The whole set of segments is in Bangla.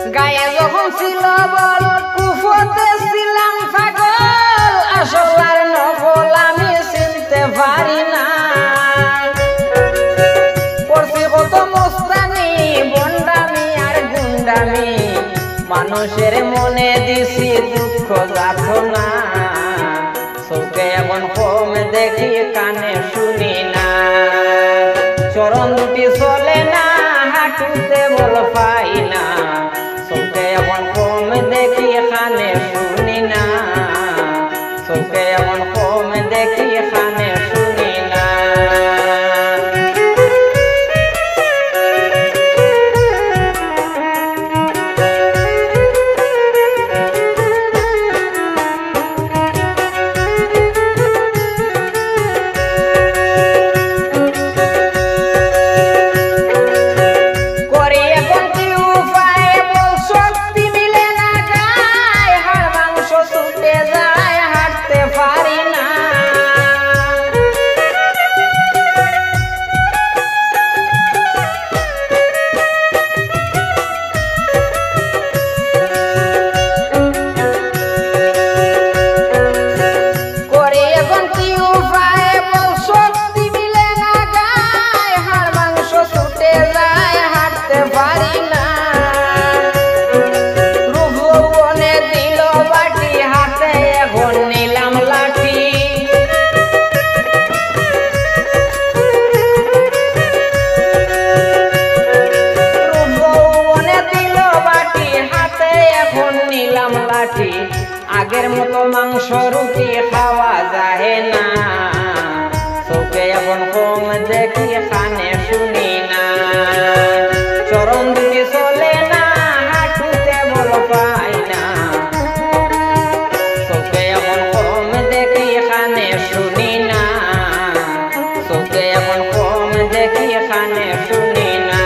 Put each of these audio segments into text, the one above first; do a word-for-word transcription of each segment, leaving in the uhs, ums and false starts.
গায়ে যখন ছিল বল কুফতে ছিলাম পাগল আসল আর নকল আমি চিনতে পারি না পড়ছি কত মস্তানি বন্ডামি আর গুন্ডামি মানুষের মনে দিছি দুঃখ যাতনা চোখে এমন কম দেখি কানে শুনি না চরণ দুটি চলে না হাঁটুতে বল পাই না চোখে এমন কম দেখি কানে শুনি না চোখে এমন কম দেখি কানে শুনি না আগের মতো মাংস রুটি খাওয়া যায় না চোখে এখন কম দেখি কানে শুনি না চরণ দুটি চলে না হাঁটুতে বল পাই না চোখে এখন কম দেখি কানে শুনি না চোখে এখন কম দেখি কানে শুনি না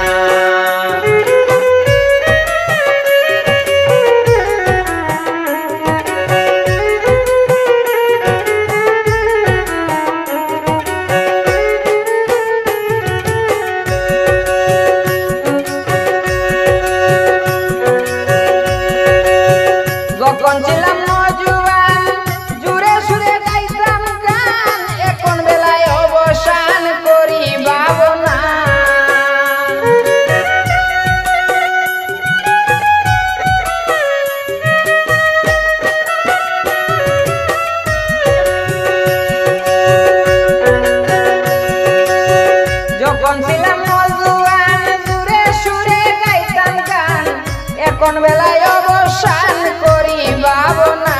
যখন ছিলাম নজুয়ান জুড়ে সুরে গাইতাম গান এখন বেলায় অবসান করি ভাবনা যখন ছিলাম নজুয়ান জুড়ে সুরে গাইতাম গান এখন বেলায় অবসান করি ভাবনা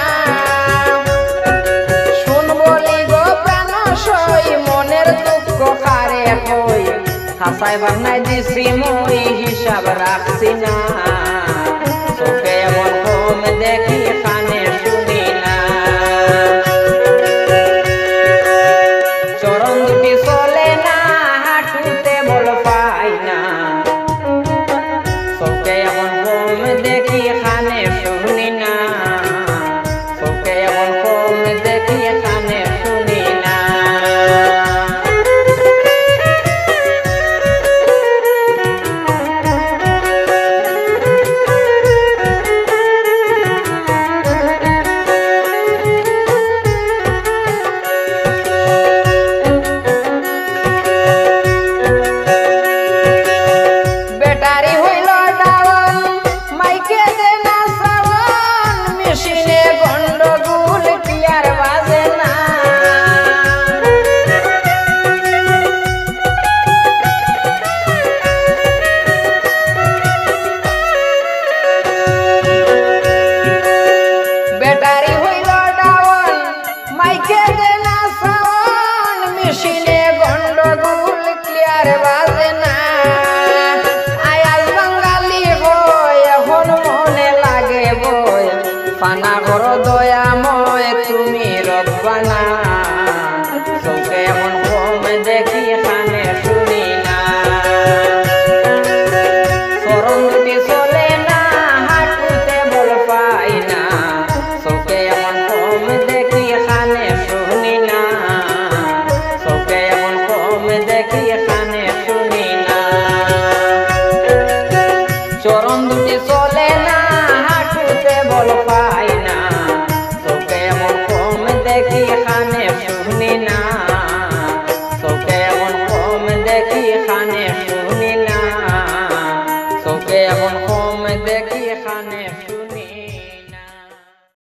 শুন বলি গো প্রাণ সই মনের দুঃখ কারে হই হাসাই বান্নাই দিছি মই হিসাব রাখছি না চোখে এমন কম দেখি কানে শুনি না চরণ দুটি চলে না হাঁটুতে বল পাই না চোখে এমন কম দেখি কানে শুনি না চোখে এমন কম দেখি কানে শুনি না বেটারি হইল ডাউন মাইকে দে না বুঝি চলে না হাঁটুতে বল পাই না তোকে এমন কম দেখি খানে শুনি না তোকে এমন কম দেখি খানে শুনি না তোকে এমন কম দেখি খানে